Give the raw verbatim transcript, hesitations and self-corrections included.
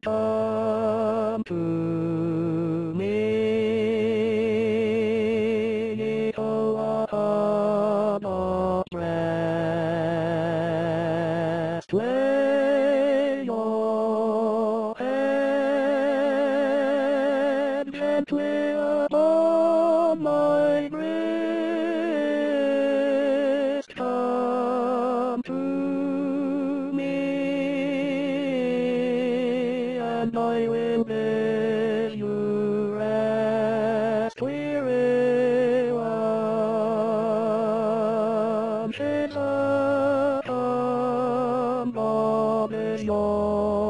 come to me. Little heart of rest, lay your head gently upon my breast. Come to me, and I will bear you rest. Weary one, shake the thumb of his yawn.